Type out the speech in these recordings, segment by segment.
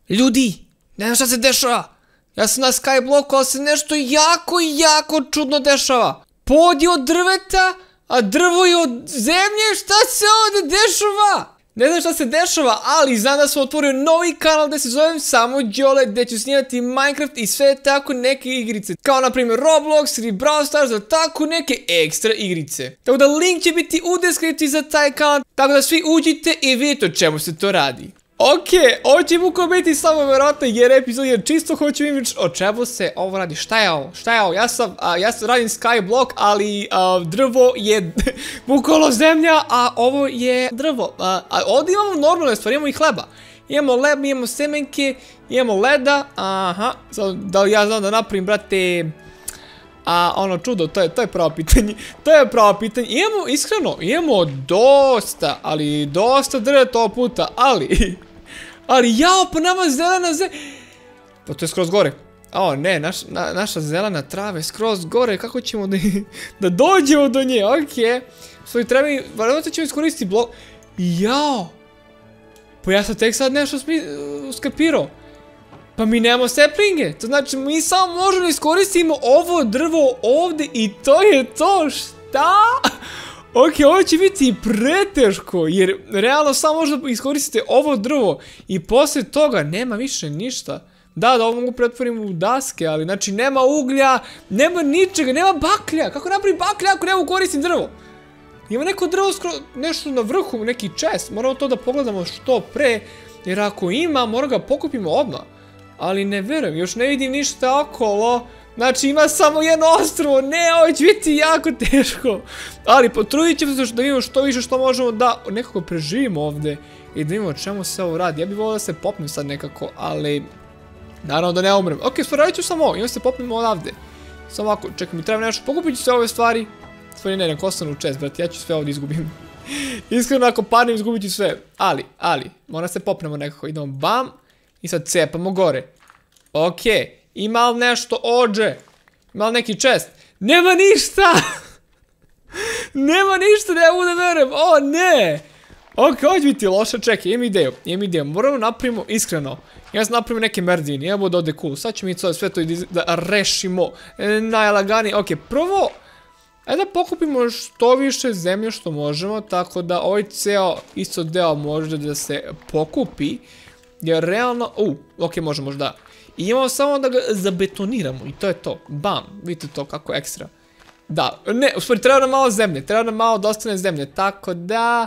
Ljudi, ne znam šta se dešava. Ja sam na Skybloku, ali se nešto jako čudno dešava. Pod je od drveta, a drvo je od zemlje. Šta se ovdje dešava? Ne znam šta se dešava, ali znam da sam otvorio novi kanal gdje se zovem Samo Đole, gdje ću snimati Minecraft i sve tako neke igrice. Kao na primjer Roblox ili Brawl Stars, ili tako neke ekstra igrice. Tako da link će biti u deskripciji za taj kanal, tako da svi uđite i vidite o čemu se to radi. Okej, ovo će bukvalno biti samo vjerojatno jer epizod je čisto hoću vidjeti o čemu se ovo radi. Šta je ovo? Šta je ovo? Ja sam radim Skyblock, ali drvo je bukvalno zemlja, a ovo je drvo. Ovdje imamo normalne stvari, imamo i hleba. Imamo leb, imamo semenke, imamo leda, aha. Da li ja znam da napravim, brate, ono čudo, to je pravo pitanje. To je pravo pitanje. Imamo, iskreno, imamo dosta, ali dosta drveta ovog puta, ali jao, pa nama zelena pa to je skroz gore. O ne, naša zelena trava je skroz gore, kako ćemo da dođemo do nje, okej. Svoji treba mi, valjda ćemo iskoristiti blok. Jao, pa ja sam tek sad nešto skapirao. Pa mi nemamo saplinge, to znači mi samo možemo iskoristiti ovo drvo ovdje i to je to, šta? Okej, ovo će biti preteško, jer realno samo možda iskoristite ovo drvo i poslije toga nema više ništa. Da, ovo mogu pretvoriti u daske, ali znači nema uglja, nema ničega, nema baklja. Kako napravi baklja ako ne mogu koristiti drvo? Ima neko drvo, nešto na vrhu, neki chest, moramo to da pogledamo što pre, jer ako ima, moramo ga pokupimo odmah. Ali ne verujem, još ne vidim ništa okolo. Znači ima samo jedno ostrvo, ne, ovo će biti jako teško. Ali potrudit ćemo se da vidimo što više što možemo da nekako preživimo ovdje. I da vidimo o čemu se ovo radi. Ja bih volio da se popnem sad nekako, ali naravno da ne umrem. Okej, radit ću samo ovo, i onda se popnemo odavde. Samo ovako, čekaj, mi treba nešto, pokupit ću sve ove stvari. Stvari ne, nek ostanu u chest, brate, ja ću sve ovdje izgubim. Iskreno ako padnem izgubit ću sve. Ali, mora se popnemo nekako, idemo bam. I sad cepamo gore. Okej. Ima li nešto ođe? Ima li neki chest? Nema ništa! Nema ništa da ja budem verujem. O ne! Okej, ovo će biti loša. Čekaj, imam ideju. Moramo napravimo iskreno. Ja sam napravimo neke merdine. Ja bude ovdje cool. Sad ćemo mi sve to da rešimo. Najlaganije. Okej, prvo. Ajde da pokupimo što više zemlje što možemo. Tako da ovaj ceo isto deo može da se pokupi. Jer realno... okej, možemo da. I imamo samo da ga zabetoniramo i to je to. Bam, vidite to kako ekstra. Da, ne, u stvari treba nam malo zemlje, treba nam malo da ostane zemlje, tako da...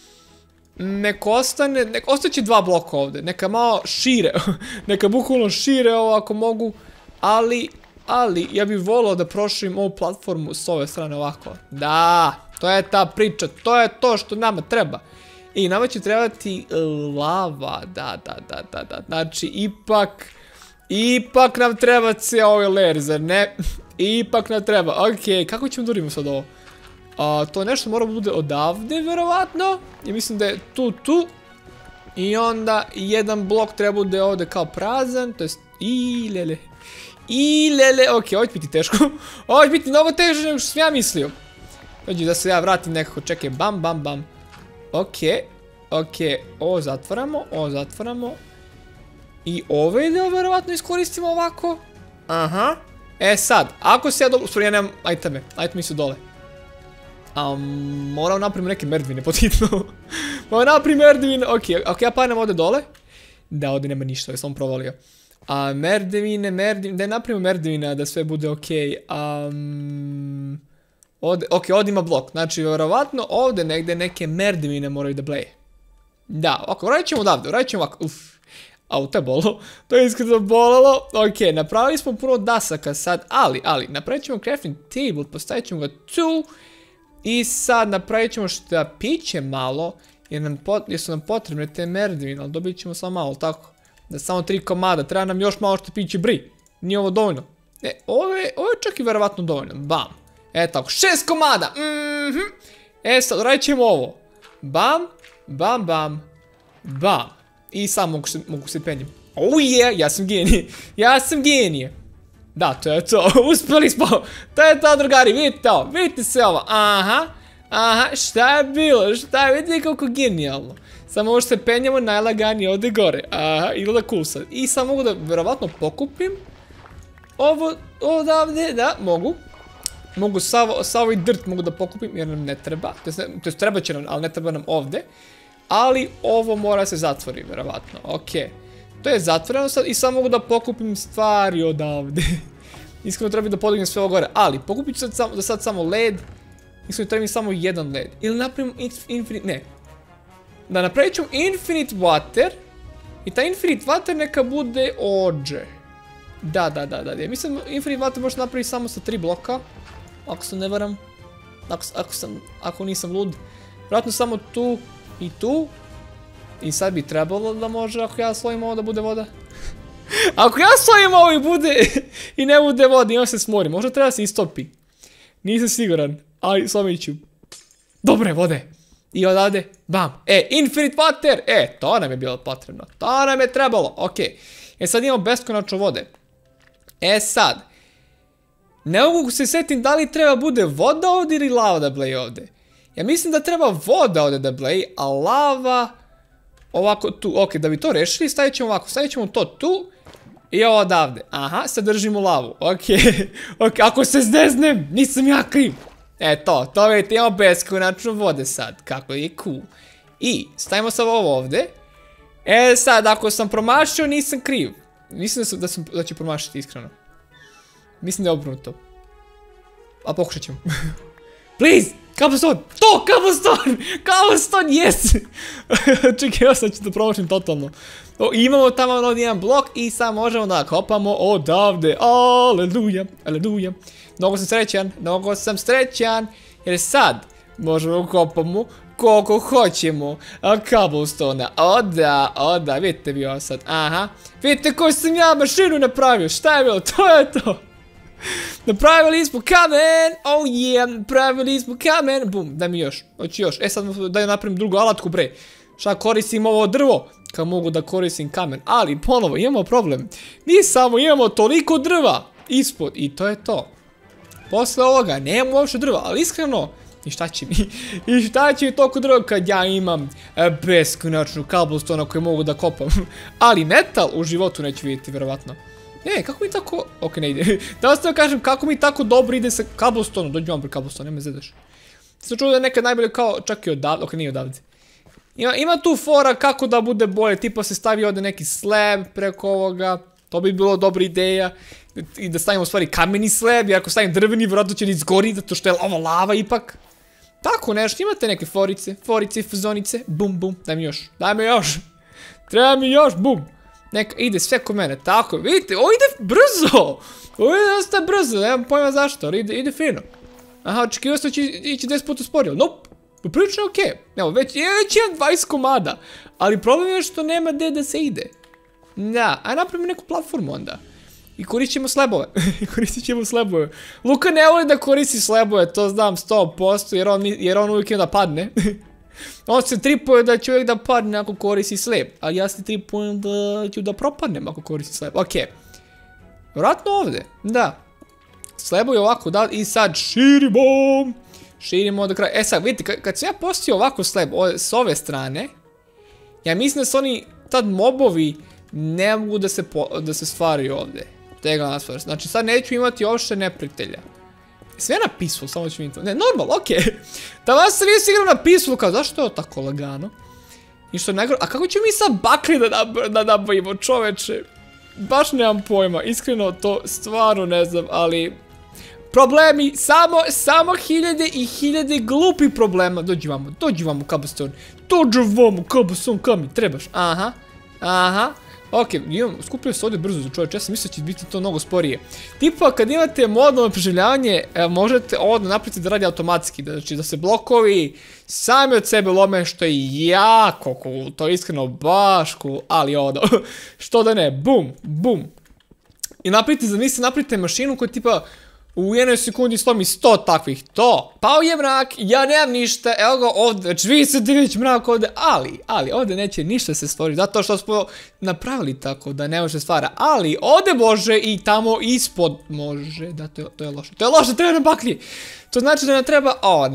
Nek ostaće 2 bloka ovdje, neka malo šire, neka bukvalno šire ovo ako mogu, ali ja bih volio da proširim ovu platformu s ove strane ovako. Da, to je ta priča, to je to što nama treba. I nama će trebati lava, da, znači ipak nam treba cijel ovaj layer, zar ne? Ipak nam treba, okej, kako ćemo da uradimo sad ovo? To nešto mora bude odavde, verovatno. I mislim da je tu. I onda jedan blok treba bude ovdje kao prazan, to jest lele, okej, ovo će biti teško. Ovo će biti mnogo teže nego što sam ja mislio. Dođi da se ja vratim nekako, čekaj, bam. Okej, ovo zatvaramo. I ovaj deo verovatno iskoristimo ovako. Aha. E sad, ako se ja dobro... U stvari ja nemam iteme su dole. Moram napraviti neke merdvine, potitno. Moram napraviti merdvine, okej, ja padnem ovdje dole. Da, ovdje nema ništa, ja sam provalio. Merdvine, da napravimo merdvine da sve bude okej. Okej, ovdje ima blok, znači verovatno ovdje negdje neke merdvine moraju da bleje. Da, ovako, radit ćemo odavde, radit ćemo ovako, to je bolilo, to je iskreno bolilo. Okej, napravili smo puno dasaka sad, ali, napravit ćemo crafting table, postavit ćemo ga tu. I sad napravit ćemo štapiće malo, jer su nam potrebne te merdvine, ali dobit ćemo samo malo, tako. Da samo 3 komada, treba nam još malo štapiće bri, nije ovo dovoljno. Ovo je čak i verovatno dovoljno, bam. Tako, 6 komada, sad, radit ćemo ovo. Bam. I sam mogu se penjem. Ja sam genije. Da, to je to, uspjeli smo. To je to, drugari, vidite se ovo. Aha, šta je bilo, vidite koliko genijalno. Samo ovo se penjamo najlaganije ovdje gore. Aha, izgleda cool sad. I sad mogu da verovatno pokupim ovo odavde, da, mogu. Mogu sav ovaj dirt mogu da pokupim jer nam ne treba. To jest treba će nam, ali ne treba nam ovdje. Ali ovo mora se zatvori, verovatno. Okej. To je zatvoreno sad i sad mogu da pokupim stvari odavde. Iskreno treba da podignem sve ovo gore. Ali pokupit ću sad samo led. Iskreno treba mi samo jedan led. Ili napravim infinite, ne. Da napravit ću infinite water. I ta infinite water neka bude ođe. Da. Mislim infinite water možeš napraviti samo sa 3 bloka. Ako se ne varam. Ako nisam lud. Vratno samo tu i tu. I sad bi trebalo da može ako ja slojim ovo da bude voda. Ako ja slojim ovo i bude i ne bude voda i on se smori. Možda treba se istopi. Nisam siguran. Ali slomit ću. Dobre vode. I odavde. Bam. Infinite water. To nam je bilo potrebno. To nam je trebalo. Okej. Sad imamo beskonačno vode. Sad. Ne mogu se setim da li treba bude voda ovdje ili lava da bleji ovdje. Ja mislim da treba voda ovdje da bleji, a lava ovako tu. Ok, da bi to rešili stavit ćemo ovako. Stavit ćemo to tu i ovo odavde. Aha, sad držimo lavu. Ok, ako se zdeznem, nisam ja kriv. To vidite, imamo beskonačno vode sad. Kako je cool. I stavimo sad ovo ovdje. Sad, ako sam promašio, nisam kriv. Mislim da ću promašiti iskreno. Mislim da je obrnuto. A pokušat ćemo. Please! Cobblestone! To! Cobblestone! Cobblestone, yes! Čekaj, sad ću da promašim totalno. Imamo tamo ovdje jedan blok i sad možemo da kopamo odavde. Aleluja. Mnogo sam srećan. Jer sad možemo kopamo koliko hoćemo cobblestone. O da, vidite vi ovo sad. Aha. Vidite koju sam ja mašinu napravio. Šta je bilo? To je to. Napravili smo kamen. Oh yeah. Napravili smo kamen. Bum. Daj mi još. Hoću još. Sad da napravim drugu alatku bre. Šta koristim ovo drvo? Kad mogu da koristim kamen. Ali ponovo imamo problem. Mi samo imamo toliko drva ispod. I to je to. Posle ovoga nemamo uopšte drva. Ali iskreno. I šta će mi toliko drva kad ja imam beskonačnu cobblestone koje mogu da kopam. Ali metal u životu neću vidjeti verovatno. Kako mi tako... Ok, ne ide. Da vas to kažem, kako mi tako dobro ide sa cobblestone. Dođi vam pre cobblestone, ne me zedaš. Sam čuo da je nekad najbolje kao čak i odavde. Ok, nije odavde. Ima tu fora kako da bude bolje. Tipa se stavi ovdje neki slab preko ovoga. To bi bilo dobra ideja. I da stavimo u stvari kameni slab. Jer ako stavim drveni, vjerojatno će da izgori. Zato što je ovo lava ipak. Tako nešto, imate neke forice, fazonice. Bum. Daj mi još. Treba mi još, bum. Neka ide sve ko mene, tako, vidite, ovo ide brzo. Ovo ide dosta brzo, nemam pojma zašto, ali ide fino. Aha, očekivao sam da će ići 10 puta sporije, nope, prilično je okej. Evo, već imam 20 komada, ali problem je što nema gdje da se ide. Da, aj napravimo neku platformu onda. I koristit ćemo slabove. Luka ne voli da koristi slabove, to znam 100%, jer on uvijek ima da padne. On se tripuje da će uvijek da padne ako koristi slab. Ali ja se tripujem da ću da propadnem ako koristi slab. Ok. Vratno ovdje. Da. Slabuju ovako da. I sad širimo. Širimo do kraja. Sad vidite kad sam ja postio ovako slab s ove strane. Ja mislim da su oni tad mobovi ne mogu da se stvaraju ovdje. Znači sad neću imati uopšte neprijatelja. Sve na peaceful, samo ću vidjeti. Ne, normal, okej. Da vas sam vidio igrao na peaceful, kao zašto je ovo tako lagano? I što je najgore, a kako ćemo mi sad bakli da nabavimo, čoveče? Baš nemam pojma, iskreno to stvarno ne znam, ali... Problemi, samo hiljade i hiljade glupi problema. Dođi vamo, cobblestone. Cobblestone, kam mi trebaš? Aha. Ok, skupio se ovdje brzo za čovječ, ja sam mislio da će biti to mnogo sporije. Tipa, kad imate modno preživljavanje, možete ovo napraviti da radi automatski. Znači, da se blokovi sami od sebe lome, što je jako cool. To je iskreno baš cool, ali ono, što da ne, bum. I napravite mašinu koja tipa u jednoj sekundi slomi 100 takvih. To, pao je mrak, ja nemam ništa, evo ga ovdje, već vi se već mrak ovdje, ali ovdje neće ništa se stvoriti, zato što smo napravili tako da ne može stvara, ali ovdje može i tamo ispod može, da to je loše, treba nam baklje, to znači da nam treba,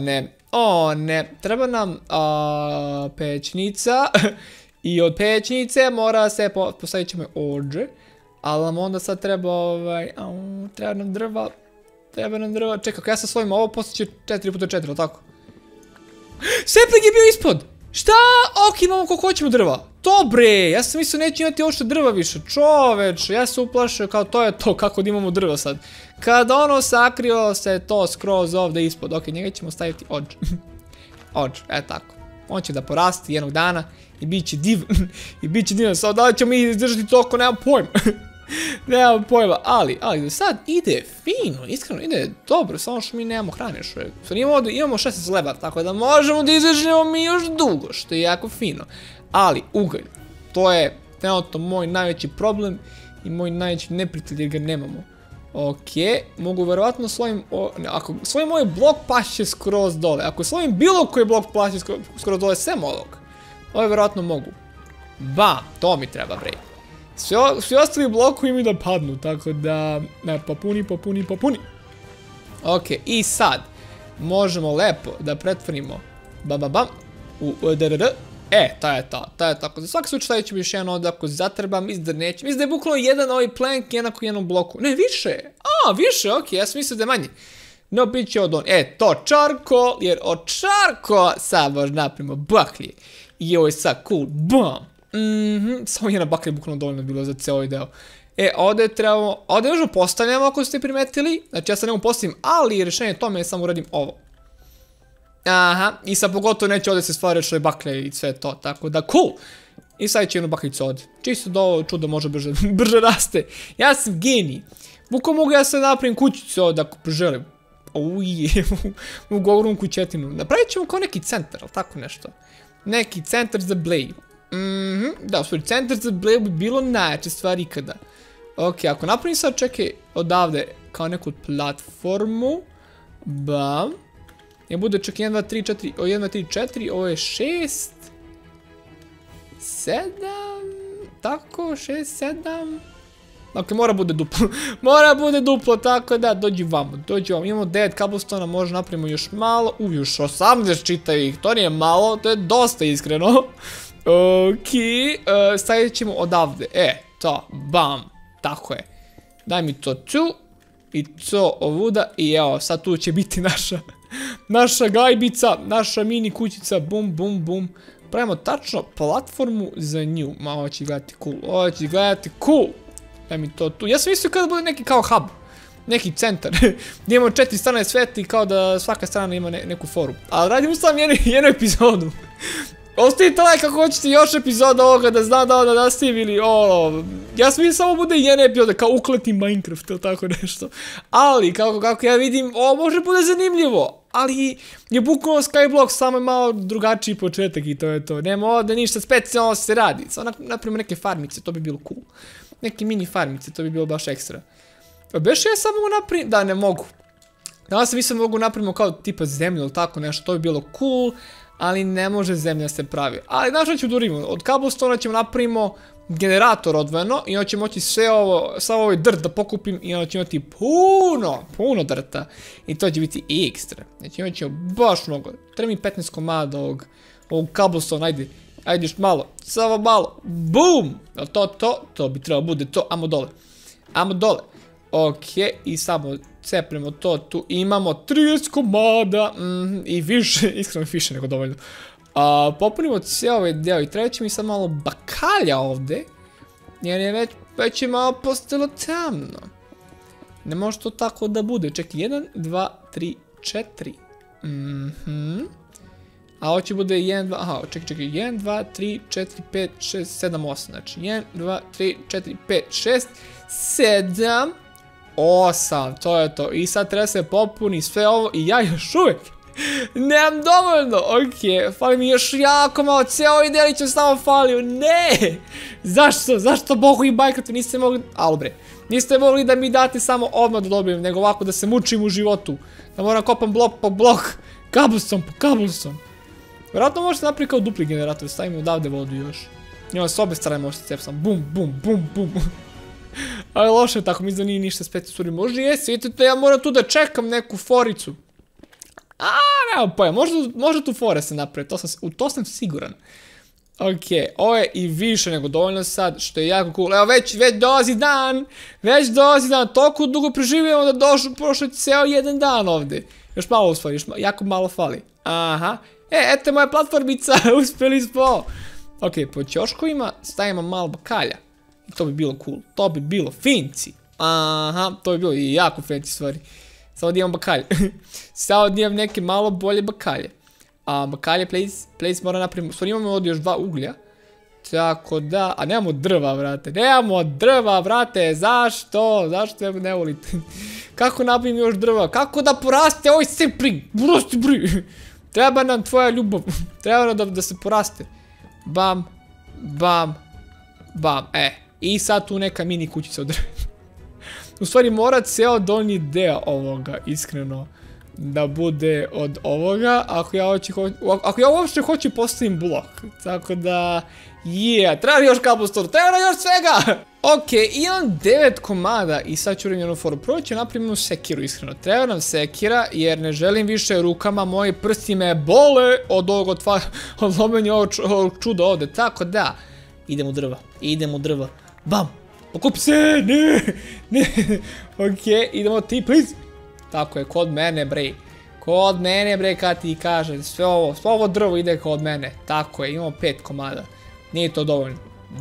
O ne, treba nam pećnica. I od pećnice mora se postavit ćemo ođe. Ali nam onda sad treba treba nam drva. Treba nam drva. Čekaj, ako ja sam svojim ovo postiće 4x4, ali tako? Seplik je bio ispod! Šta? Ok, imamo koliko hoćemo drva. Dobre, ja sam mislio neću imati uopšte drva više. Čoveč, ja sam uplašio kao to je to, kako da imamo drva sad. Kad ono sakrio se to skroz ovdje ispod. Ok, njega ćemo staviti ođ. Ođ, tako. On će da porasti jednog dana i bit će divan. I bit će divan. Sad da li ćemo mi izdržati toliko, nemam pojma. Nemam pojma, ali sad ide fino, iskreno ide dobro, samo što mi nemamo hrane još uvijek. Imamo 16 lebar, tako da možemo da izdržimo mi još dugo, što je jako fino. Ali, ugalj, to je trenutno moj najveći problem i moj najveći neprijatelj jer ga nemamo. Ok, mogu verovatno svojim, ako svojim moj blok pašće skroz dole, ako svojim bilo koji blok pašće skroz dole, sem ovog, ovo verovatno mogu. Bam, to mi treba bre. Svi ostali blokovi mi da padnu, tako da, popuni. Ok, i sad, možemo lepo da pretvorimo, bam, u DRR. To je to, za svaki slučaj stavit ćemo još jedan ovdje ako zatrebam, mislim da neće, mislim da je bukvalno jedan ovaj plank jednako jednom bloku, ne više, više, ok, ja sam mislio da je manji, no bit će od on, to čarko, jer od čarko sad možda napravimo baklje, i ovo je sad cool, bam. Samo jedna baklja je bukvalno dovoljno bilo za ceo ovaj deo. Ovdje trebamo, ovdje možemo postavljamo ako ste primetili. Znači ja sad nemo postavim, ali rješenje tome je samo uradim ovo. Aha, i sad pogotovo neće ovdje se stvari što je baklje i sve to, tako da cool. I sad će jednu bakljicu ovdje. Čisto da ovo čudo može brže raste. Ja sam genij. Bukvalno mogu ja sad napravim kućicu ovdje ako poželim. U govorom kućetinu. Napravit ćemo kao neki centar, ali tako nešto. Neki centar za Blade. Da, u stvari, centar za Blade bi bilo najjače stvari ikada. Ok, ako napravim sad, čekaj, odavde, kao neku platformu. Bam. Ja bude čekaj 1, 2, 3, 4, 1, 2, 3, 4, ovo je 6. 7. Tako, 6, 7. Ok, mora bude duplo. Mora bude duplo, tako da, dođi vamo. Imamo 9 cobblestone, možda napravimo još malo. Još 18 čitaju ih, to nije malo, to je dosta iskreno. Ok, stavit ćemo odavde, to, bam, tako je. Daj mi to tu, i to ovuda, i evo, sad tu će biti naša gajbica, naša mini kućica, bum. Pravimo tačno platformu za nju, ma ovo će gledati cool, daj mi to tu, ja sam mislio kada bude neki kao hub, neki centar, gdje imamo 4 strane sveta i kao da svaka strana ima neku foru, ali radimo sam jednu epizodu. Ostavite like ako hoćete još epizoda ovoga da zna da nastavim ili ja sam vidim samo bude jedna epizoda kao ukleti Minecraft ili tako nešto. Ali kako ja vidim može bude zanimljivo. Ali je bukvalno Skyblock samo malo drugačiji početak i to je to. Nema ovdje ništa specijalno se radi. Samo napravimo neke farmice, to bi bilo cool. Neke mini farmice, to bi bilo baš ekstra. Beš ja samo mogu napraviti, da ne mogu. Danas sam mislim mogu napravimo kao tipa zemlju ili tako nešto, to bi bilo cool. Ali ne može zemlja se pravi. Ali znaš što ću da uradimo? Od cobblestone ćemo napravimo generator odvojeno i onda ćemo moći sav ovaj drt da pokupim i onda ćemo imati puno drta. I to će biti ekstra. Znači imat ćemo baš mnogo. Treba mi 15 komada ovog cobblestone, ajde još malo, samo malo, BOOM! To bi trebalo bude to, amo dole. Ok, i samo cepnemo to tu, imamo 30 komada i više, iskreno više nego dovoljno. Popunimo cijel ovaj deo i treba će mi sad malo bakalja ovdje, jer je već je malo postalo tamno. Ne može to tako da bude, čekaj, 1, 2, 3, 4. A ovo će bude 1, 2, aha, čekaj, 1, 2, 3, 4, 5, 6, 7, 8, znači 1, 2, 3, 4, 5, 6, 7, 8, to je to. I sad treba se popuni sve ovo i ja još uvijek nemam dovoljno. Ok, fali mi još jako malo, cijel ovaj delić je samo falio. Ne! Zašto Bogu i Minecraftu niste mogli, bre, niste mogli da mi date samo odmah da dobijem, nego ovako da se mučim u životu. Da moram kopam blok po blok, cobblestone po cobblestone. Vjerojatno možete napraviti kao dupli generator, stavimo odavde vodu još. Njima s obe strane možete cepsam, bum. Ali loše je tako, mislim da nije ništa specijalno. Može jesi, vidite, ja moram tu da čekam neku foricu. nema pojma, može tu fore se napravi, u to sam siguran. Okej, ovo je i više nego dovoljno sad, što je jako cool. Evo, već dolazi dan, toliko dugo preživimo da prošlo ceo jedan dan ovde. Još malo u stvari, jako malo fali. Aha, eto je moja platformica, uspjeli smo. Okej, po ćoškovima stavimo malo bakalja. I to bi bilo cool, to bi bilo finci. Aha, to bi bilo i jako fancy stvari. Samo da imam bakalje. Samo da imam neke malo bolje bakalje. Bakalje, place mora napraviti. Stvari imamo ovdje još 2 uglja. Tako da, a nemamo drva, vrate. Zašto? Zašto ne volite? Kako napravim još drva? Kako da poraste ovaj sapling? Treba nam tvoja ljubav. Treba nam da se poraste. Bam. I sad tu neka mini kućica od drva. U stvari mora ceo donji deo ovoga, iskreno, da bude od ovoga, ako ja uopšte hoću postavim blok. Tako da, treba li još kabelstone, treba li još svega! Okej, imam 9 komada i sad ću uraditi jednu foru. Prvo ću napraviti jednu sekiru, iskreno. Treba nam sekira jer ne želim više rukama, moji prsti me bole od lomenja ovog čuda ovde. Tako da, idemo u drva. Bam! Pokupi se, ne. Okej, idemo ti, please. Tako je, kod mene, bre, kad ti kaže, sve ovo drvo ide kod mene. Tako je, imamo 5 komada. Nije to dovoljno.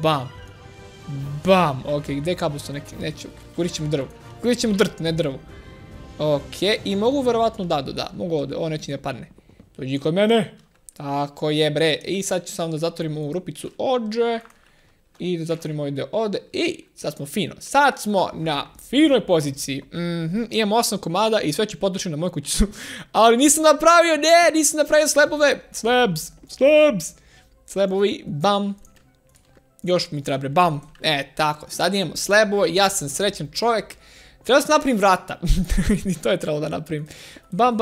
Bam. Okej, gde je kabelstone? Neću, kurit ćemo drt, ne drvo. Okej, i mogu verovatno da, mogu ovdje, ovo neće ne padne. Dođi kod mene. Tako je, bre. I sad ću samo da zatvorim ovu rupicu ovdje. I da zatvorimo ovaj deo ovde. I sad smo fino. Sad smo na finoj poziciji. Imam 8 komada i sve ću potrošiti na moju kućicu. Ali nisam napravio slabove. Slabovi, bam. Još mi treba, bre, bam. Tako, sad imamo slabove. Ja sam srećan čovjek. Treba se napravim vrata. I to je trebalo da napravim. Bam.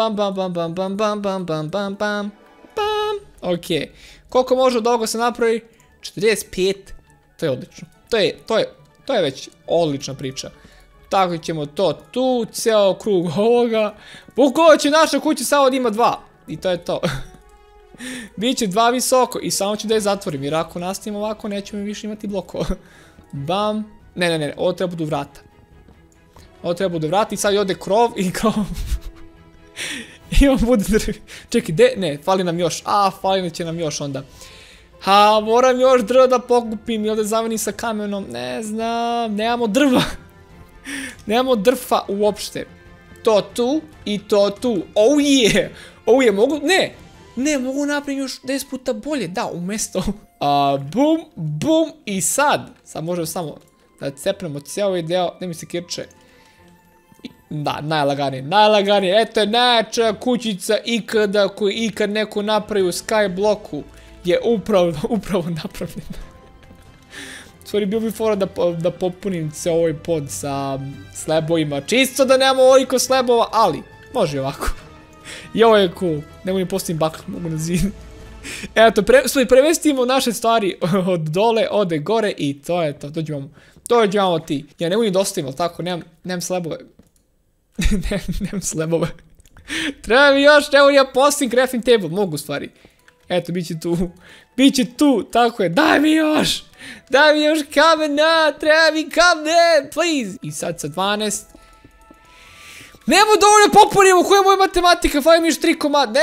Okej. Koliko može od ovoga se napravi? 45. To je odlično. To je već odlična priča. Tako ćemo to tu, ceo krug ovoga. Bukvalno će naša kuća samo da ima 2. I to je to. Biće 2 visoko i samo ću da je zatvorim. Jer ako nastavimo ovako nećemo više imati blokova. Bam. Ne, ovo treba budu vrata. I sad je ovdje krov i krov. I on bude drvi. Čekaj, ne, fali nam još. Fali će nam još onda. Moram još drva da pokupim i ovdje zamenim sa kamenom, ne znam, nemamo drva. Nemamo drva uopšte. To tu i to tu, mogu, ne, mogu napraviti još 10 puta bolje, da, umjesto. Bum, i sad možemo samo da cepnemo cijel ovaj deo, ne mi se kirče. Da, najlaganije, eto je najjača kućica ikada koju ikad neko napravi u Skyblocku. Je upravo napravljeno. Stvari, bio bi fora da popunim ceo ovaj pod sa slabovima. Čisto da nemamo ovoliko slabova, ali može ovako. I ovo je cool. Nemo mi postavim bakl, mogu na zid. Eto, prevestimo naše stvari od dole, ode gore i to je to. Dođemo ti. Ja ne mogu da ostavim, ali tako, nemam slabove. Nemam slabove. Treba mi još, ne mogu ja postavim crafting table, mogu stvari. Eto, bit će tu, tako je, daj mi još kamena, treba mi kamen, please. I sad sa 12. Nemo dovoljno popunimo, koja je moja matematika, fali mi još 3 komada,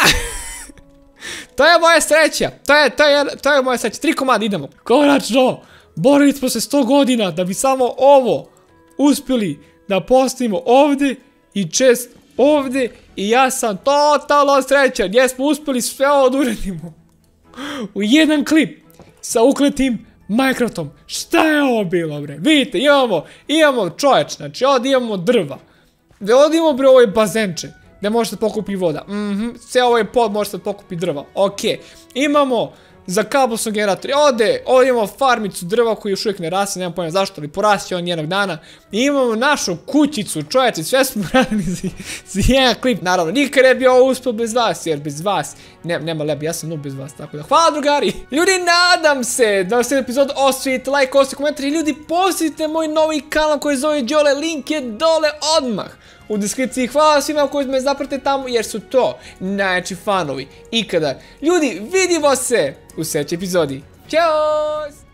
To je moja sreća, to je moja sreća, 3 komada, idemo. Konačno, borili smo se 100 godina da bi samo ovo uspjeli da postavimo ovdje i čest ovdje. I ja sam totalno srećan jer smo uspjeli sve ovo da uradimo u jedan klip sa ukletim Minecraftom. Šta je ovo bilo, bre? Vidite, imamo čovječ, znači ovdje imamo drva. Ovdje imamo, bre, ovaj bazenče gdje možete pokupi voda. Sve ovaj pod možete pokupi drva. Okej, imamo za kabelstone generator. Ovdje imamo farmicu drva koji još uvijek ne raste, nemam pojma zašto, ali porasti on jednog dana. I imamo našu kućicu, čovječe, sve smo radili za jedan klip. Naravno, nikad ne bi ovo uspio bez vas, jer bez vas nema lebi, ja sam noob bez vas, tako da hvala drugari. Ljudi, nadam se da vas epizod osvijete, like, ostavite komentar i ljudi posjetite moj novi kanal koji zove Đole, link je dole odmah u deskripciji. Hvala svima koji me zaprate tamo jer su to najjači fanovi ikada. Ljudi, vidimo se u sljedećoj epizodi. Ćao!